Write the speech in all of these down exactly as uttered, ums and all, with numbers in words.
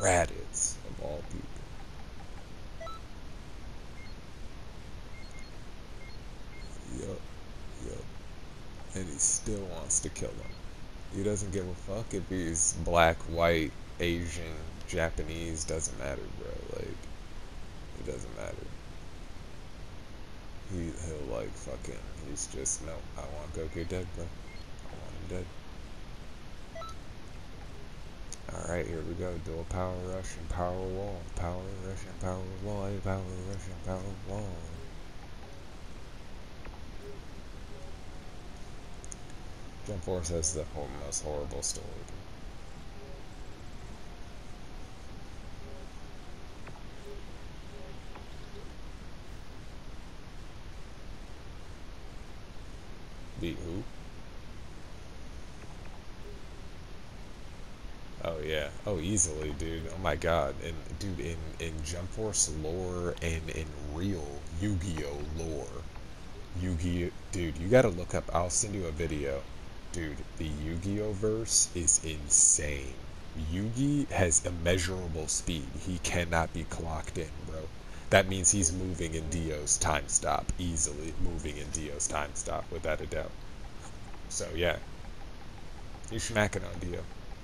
Raditz, of all people. Yup, yup. And he still wants to kill him. He doesn't give a fuck if he's black, white, Asian, Japanese, doesn't matter, bro. Like, it doesn't matter. He, he'll like fucking, he's just, no, I want Goku dead, bro. I want him dead. Alright, here we go. Dual power rush and power wall. Power rush and power wall. Power rush and power wall. Jump Force has the most horrible story. Beat who? Oh yeah. Oh, easily, dude. Oh my god. And dude, in in Jump Force lore and in real Yu-Gi-Oh lore, Yu-Gi-Oh, dude, you gotta look up. I'll send you a video, dude. The Yu-Gi-Oh verse is insane. Yugi has immeasurable speed. He cannot be clocked in, bro. That means he's moving in Dio's time stop easily. Moving in Dio's time stop without a doubt. So yeah, he's smacking on Dio.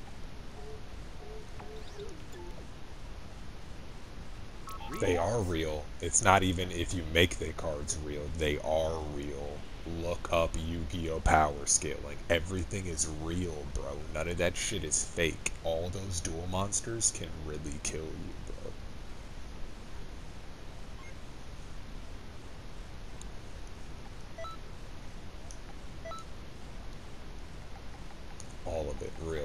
They are real. It's not even if you make the cards real. They are real. Look up Yu-Gi-Oh! Power scaling. Everything is real, bro. None of that shit is fake. All those dual monsters can really kill you, bro. All of it real.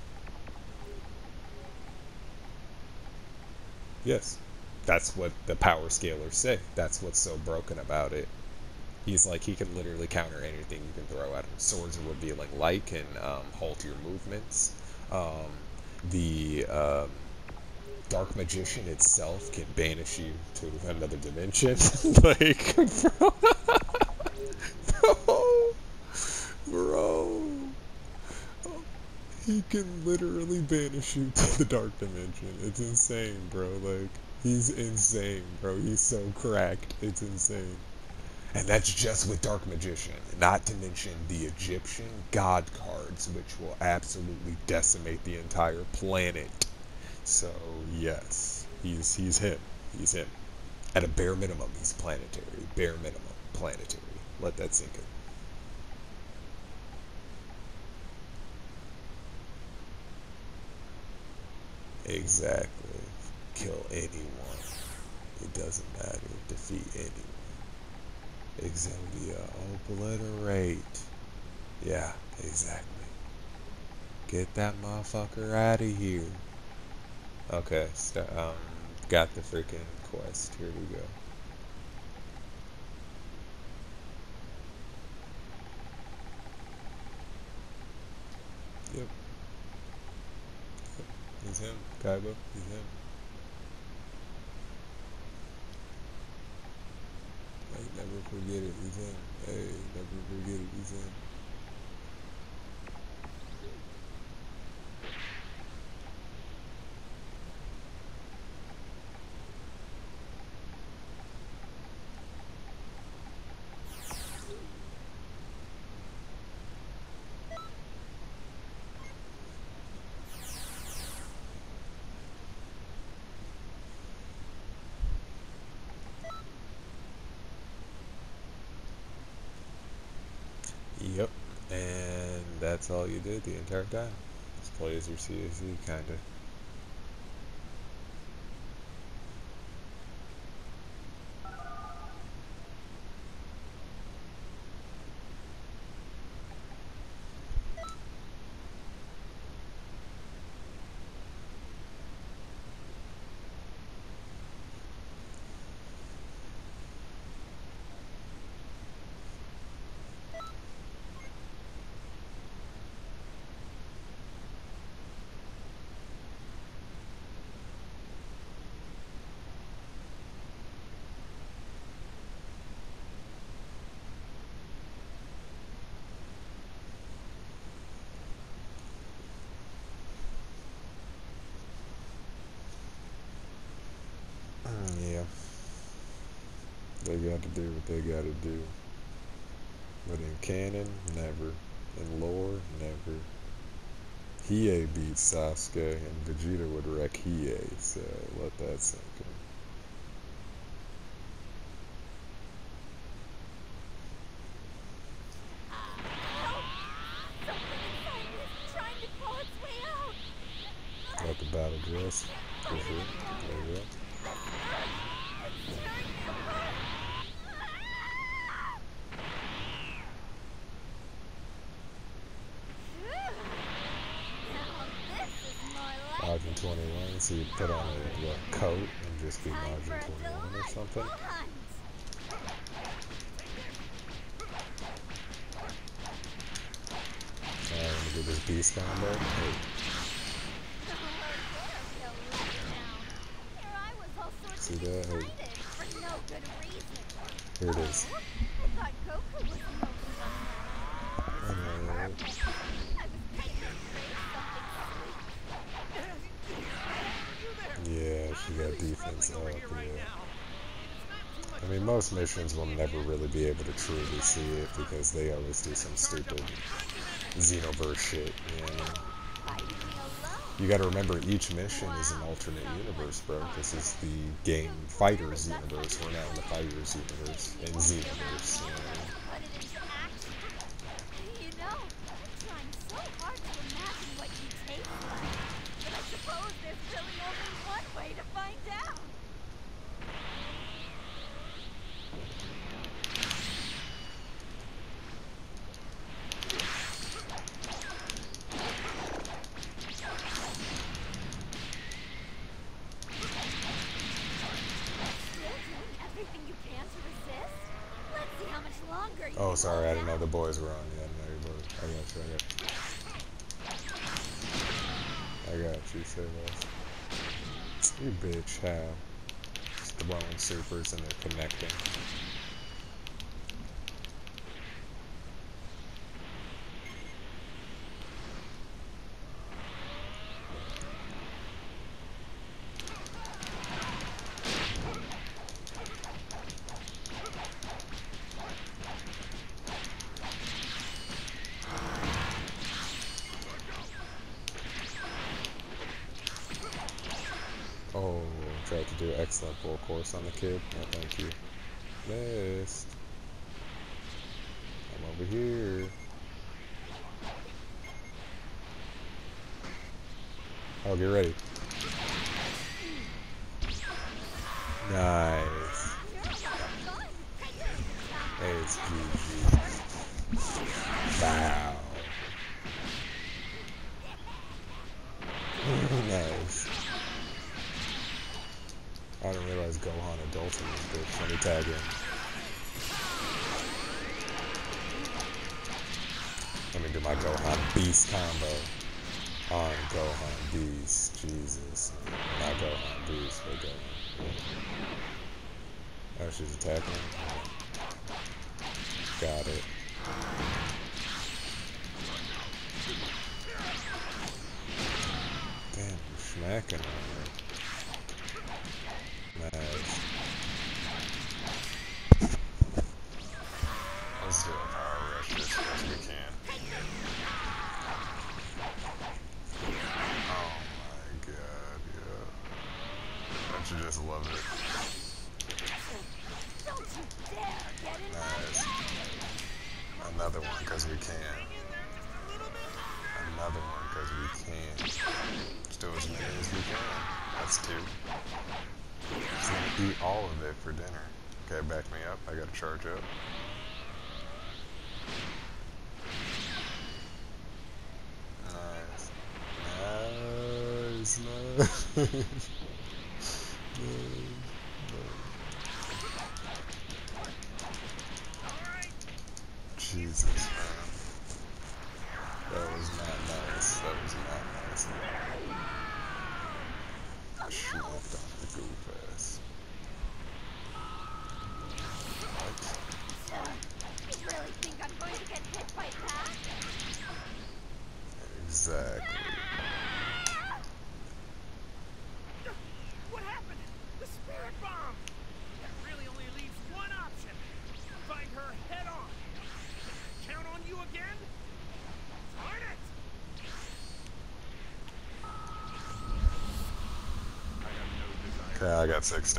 Yes. That's what the power scalers say. That's what's so broken about it. He's like, he can literally counter anything you can throw at him. Swords of Revealing Light can um, halt your movements. Um, the um, Dark Magician itself can banish you to another dimension. Like, bro, bro, bro. He can literally banish you to the Dark Dimension. It's insane, bro. Like, he's insane, bro. He's so cracked. It's insane. And that's just with Dark Magician, not to mention the Egyptian God cards, which will absolutely decimate the entire planet. So, yes, he's he's him. He's him. At a bare minimum, he's planetary. Bare minimum, planetary. Let that sink in. Exactly. Kill anyone. It doesn't matter. Defeat anyone. Exodia, obliterate. Yeah, exactly. Get that motherfucker out of here. Okay, st um, got the freaking quest. Here we go. Yep. Yep. He's him. Kaiba. He's him. Hey, never forget it. He's him. Hey, never forget it. He's him. Yep. And that's all you did the entire time. Just play as your C S Z, kinda. They gotta do what they gotta do. But in canon, never. In lore, never. Hiei beat Sasuke, and Vegeta would wreck Hiei, so let that sink in. Let the battle dress, for sure. There you go. Margin twenty-one, so you put on a what, coat and just be Margin twenty-one or something. Alright, I'm gonna do this beast combo. Hey. See that? Hey. Here it is. Alright. Yeah, she got defense up, yeah. I mean, most missions will never really be able to truly see it because they always do some stupid Xenoverse shit, you know? You gotta remember, each mission is an alternate universe, bro. This is the game Fighters universe. We're now in the Fighters universe, in Xenoverse, you know? Oh, sorry, I didn't know the boys were on. Yeah, I didn't know you boys. I got you, I got you. I got you, say less. You bitch, how? Just throwing supers and they're connecting. Oh, tried to do excellent full course on the kid. No, thank you. Missed. I'm over here. Oh, get ready. Nice. Hey, it's G G. Wow. Nice. I didn't realize Gohan adults in this bitch. Let me tag in. Let me do my Gohan Beast combo. On Gohan Beast. Jesus. Not Gohan Beast, but Gohan. Oh, she's attacking him. Got it. Damn, you're smacking on her. Nice. Let's do a power rush as soon as we can. Oh my god, yeah. Don't you just love it? Nice. Another one because we can. Another one because we can. Let's do as many as we can. That's two. Just gonna eat all of it for dinner. Okay, back me up. I gotta charge up. Nice. Nice, nice. Nice. Jesus, man. That was not nice. That was not nice. Smacked on the goof ass. What? You really think I'm going to get hit by that? Exactly. What happened? The spirit bomb! That really only leaves one Yeah, I got sixteen.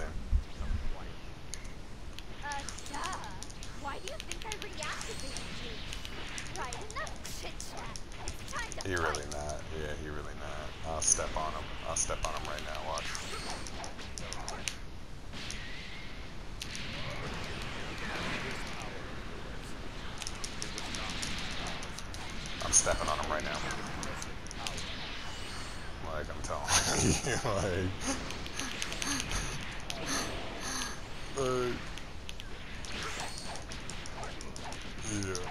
Uh, duh. Why do you think I reactivated you? Right, enough chit chat. It's time to He fight. really not. Yeah, he really not. I'll step on him. I'll step on him right now. Watch. I'm stepping on him right now. Like I'm telling you, like, like, yeah.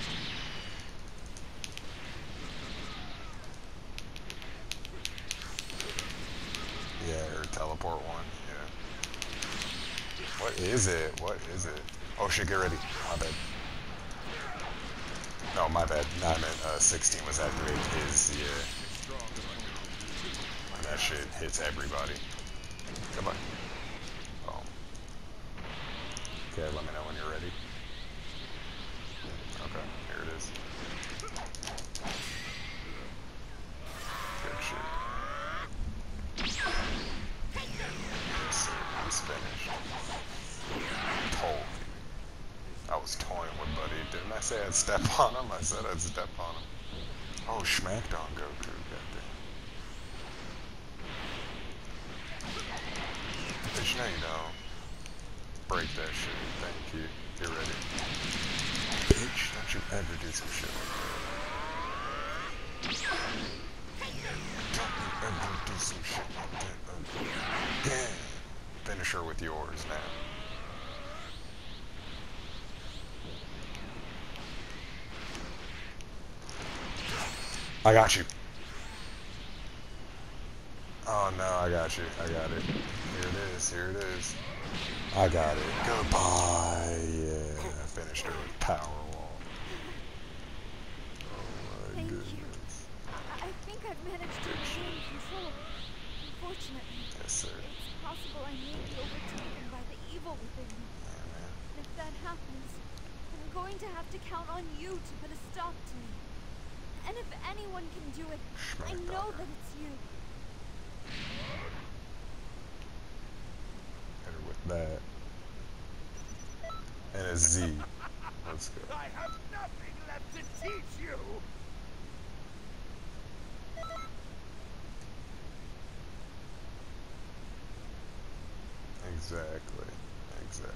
Yeah, or teleport one. Yeah. What is it? What is it? Oh shit! Get ready. My bad. No, my bad. No, I meant uh, sixteen was activated. His yeah. And that shit hits everybody. Come on. Oh. Okay, let me know when you're ready. Okay, here it is. Good shit. Yes, sir. He's finished. Told you. I was toying with Buddy. Didn't I say I'd step on him? I said I'd step on him. Oh, Schmackdown Goku. Goddamn. Bitch, no you don't. Break that shit. Thank you. Get ready. Bitch, don't you ever do some shit like that. Don't you ever do some shit like that again. Finish her with yours now. I got you. Oh no, I got you. I got it. Here it is. Here it is. I got it. Goodbye. Yeah, I finished her with Power Wall. Oh my Thank goodness. you. I, I think I've managed to regain control. Unfortunately, Yes, sir. it's possible I may be overtaken by the evil within me. Yeah, man. And if that happens, I'm going to have to count on you to put a stop to me. And if anyone can do it, I Schmack know dogger. that it's you. Hit her with that. And a Z. Let's go. I have nothing left to teach you! Exactly. Exactly.